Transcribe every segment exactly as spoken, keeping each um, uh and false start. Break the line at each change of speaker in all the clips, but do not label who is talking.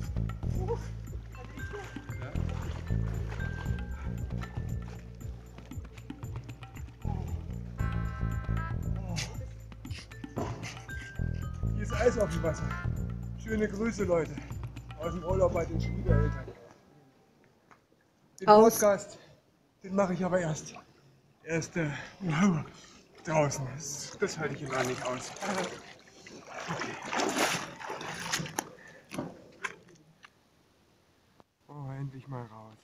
Hier ist Eis auf dem Wasser. Schöne Grüße, Leute, aus dem Urlaub bei den Schwiegereltern. Den
Aus.
Podcast, den mache ich aber erst, erst äh, draußen. Das, das halte ich immer nicht aus. Okay. Oh, endlich mal raus.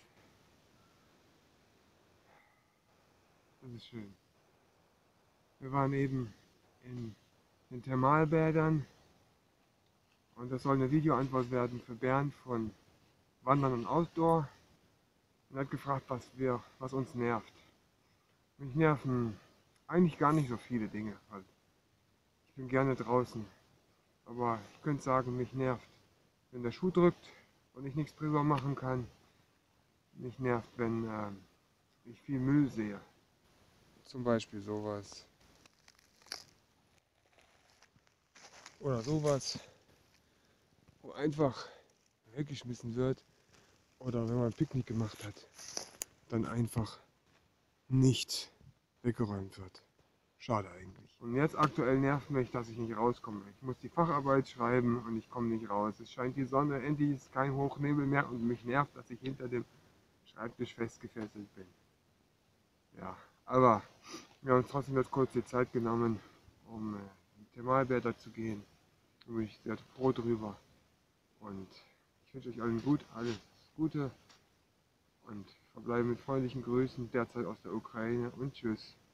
Das ist schön. Wir waren eben in den Thermalbädern und das soll eine Videoantwort werden für Bernd von Wandern und Outdoor. Und er hat gefragt, was, wir, was uns nervt. Mich nerven eigentlich gar nicht so viele Dinge. Halt. Ich bin gerne draußen. Aber ich könnte sagen, mich nervt, wenn der Schuh drückt und ich nichts drüber machen kann. Mich nervt, wenn äh, ich viel Müll sehe. Zum Beispiel sowas. Oder sowas, wo einfach weggeschmissen wird. Oder wenn man ein Picknick gemacht hat, dann einfach nicht weggeräumt wird. Schade eigentlich. Und jetzt aktuell nervt mich, dass ich nicht rauskomme. Ich muss die Facharbeit schreiben und ich komme nicht raus. Es scheint die Sonne, endlich ist kein Hochnebel mehr und mich nervt, dass ich hinter dem Schreibtisch festgefesselt bin. Ja, aber wir haben uns trotzdem jetzt kurz die Zeit genommen, um äh, in die Thermalbäder zu gehen. Da bin ich sehr froh drüber. Und ich wünsche euch allen gut, alles Gute und verbleibe mit freundlichen Grüßen derzeit aus der Ukraine und tschüss.